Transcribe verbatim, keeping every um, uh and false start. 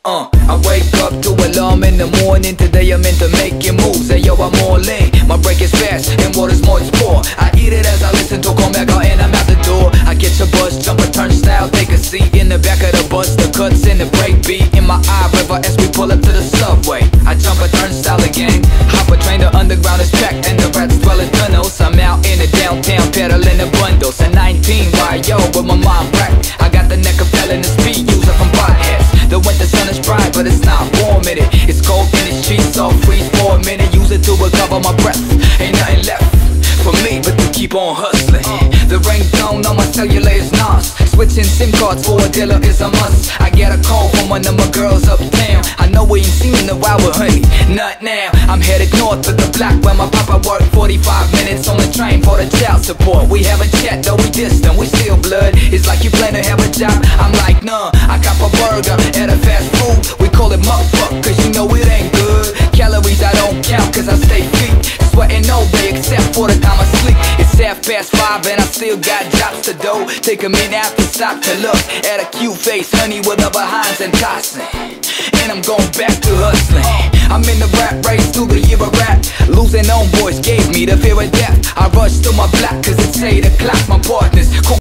Uh, I wake up to alarm in the morning. Today I'm into making moves. Hey yo, I'm all in. My break is fast and water's moist pour. I eat it as I listen to Comega and I'm out the door. I get your bus, jump a turnstile, take a seat in the back of the bus. The cuts in the break beat in my eye river as we pull up to the subway. I jump a turnstile again. Hop a train, the underground is packed and the rats dwell in tunnels. I'm out in the downtown peddling the bundles. At nineteen, why yo, with my mind racked. I got the neck of and the speed user from potheads. The winter sun is bright, but it's not warm in it. It's cold in the streets, so freeze for a minute. Use it to recover my breath. Ain't nothing left for me but to keep on hustling. The ringtone on my cellular is Nas. Switching SIM cards for a dealer is a must. I get a call from one of my girls uptown. I know we ain't seen in a while with honey, not now. I'm headed north to the block where my papa worked. Forty-five minutes on the train for the child support. We haven't chat though we distant, we still blood. It's like you plan to have a job, I'm like nah. I got a burger at a fast food. We call it mukbang cause you know it ain't good. Calories I don't count cause I stay fit. Sweating no way except for the time I sleep. It's half past five and I still got jobs to do. Take a minute after stop to look at a cute face, honey with the behinds and tossing. And I'm going back to hustling. I'm in the rap race through the year of rap. Losing on boys gave me the fear of death. I rushed to my block cause it's eight o'clock. My partners